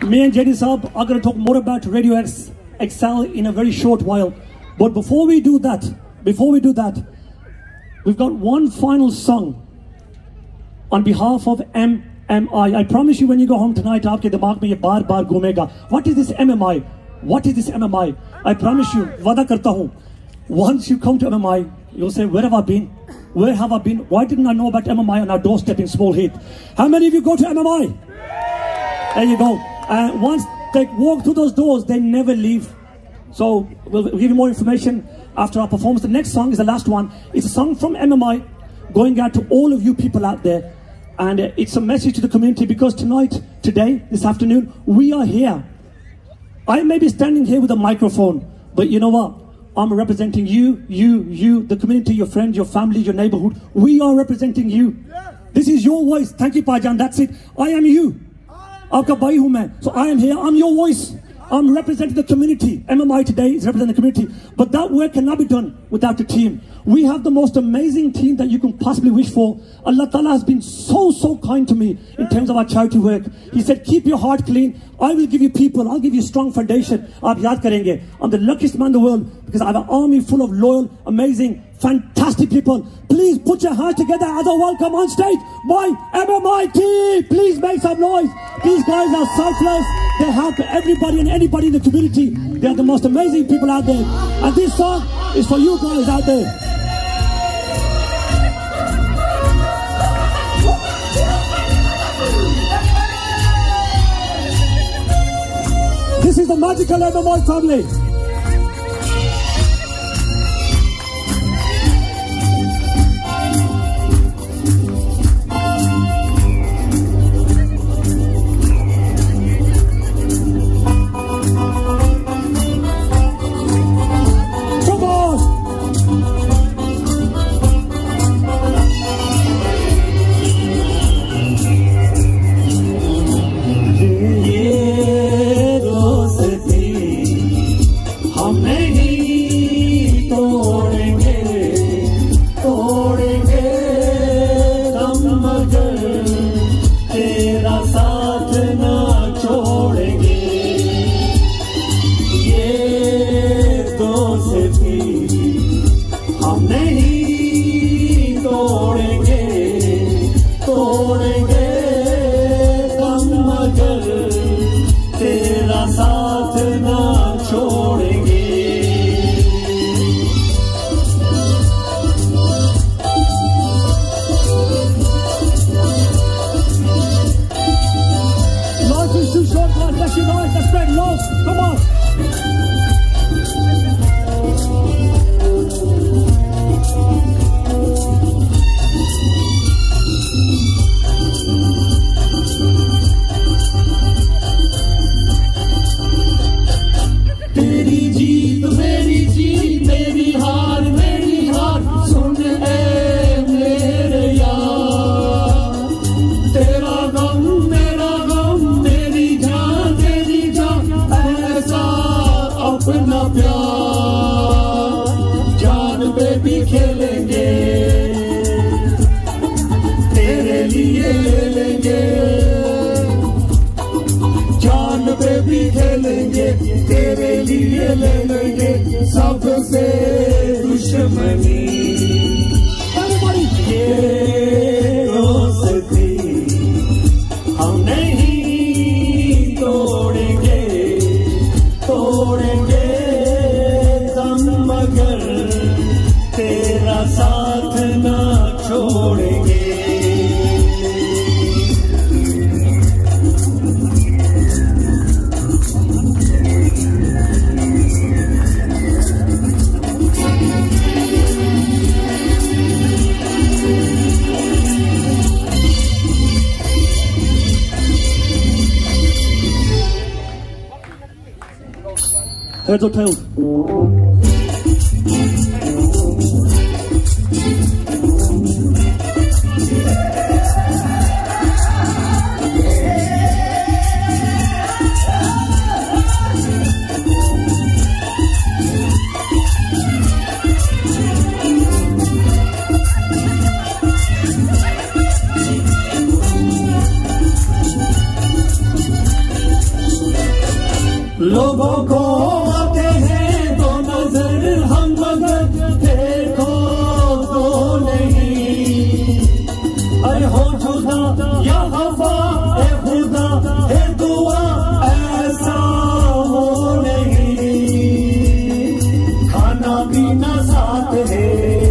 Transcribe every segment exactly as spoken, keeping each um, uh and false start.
Me and J D Saab are going to talk more about Radio X, X L in a very short while. But before we do that, before we do that, we've got one final song on behalf of M M I. I promise you when you go home tonight, aapke dimag mein ye baar baar ghumega. What is this M M I? What is this M M I? I promise you, wada karta hu. Once you come to M M I, you'll say, where have I been? Where have I been? Why didn't I know about M M I on our doorstep in Small Heath? How many of you go to M M I? There you go. And uh, once they walk through those doors, they never leave. So we'll, we'll give you more information after our performance. The next song is the last one. It's a song from M M I going out to all of you people out there. And uh, it's a message to the community because tonight, today, this afternoon, we are here. I may be standing here with a microphone, but you know what? I'm representing you, you, you, the community, your friends, your family, your neighborhood. We are representing you. This is your voice. Thank you, Pajan. That's it. I am you. Aapka bhai hu main. So I am here. I'm your voice. I'm representing the community. M M I today is representing the community. But that work cannot be done without the team. We have the most amazing team that you can possibly wish for. Allah Ta'ala has been so, so kind to me in terms of our charity work. He said, keep your heart clean. I will give you people. I'll give you a strong foundation. Aap yaad karenge. I'm the luckiest man in the world because I have an army full of loyal, amazing, fantastic people. Please put your hands together as a welcome on stage. My M M I team. Please make some noise. These guys are selfless. They help everybody and anybody in the community. They are the most amazing people out there. And this song is for you guys out there. This is the magical M M I family. Heads or tails? हो जुदा या खफा, ए खुदा है दुआ ऐसा हो नहीं। खाना पीना साथ है,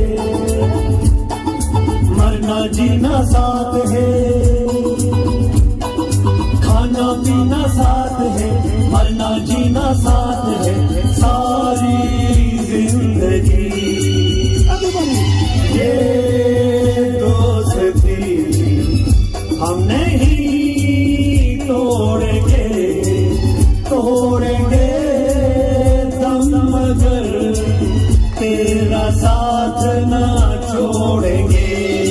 मरना जीना साथ है। खाना पीना साथ है, मरना जीना साथ है, सारी जिंदगी। ये दोस्ती हम नहीं तोड़ेंगे, तोड़ेंगे दम मगर तेरा साथ ना छोड़ेंगे।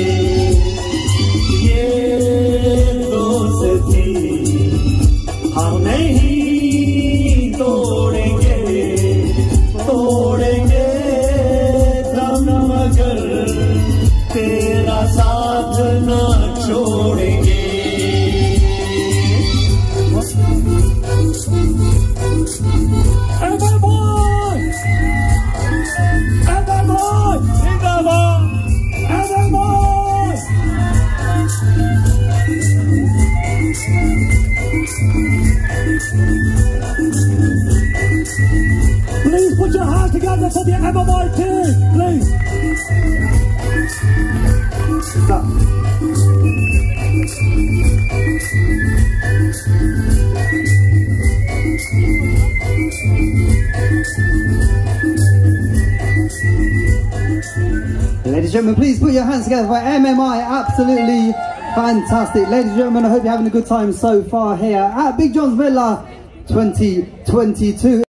ये दोस्ती हम नहीं तोड़ेंगे, तोड़ेंगे दम मगर तेरा साथ ना छोड़ेंगे। Everyone! Everyone! Everyone! Everyone! Please put your hands together for the M M I team, please. Stop. Ladies and gentlemen, please put your hands together for M M I. Absolutely fantastic. Ladies and gentlemen, I hope you're having a good time so far here at Big John's Villa twenty twenty-two.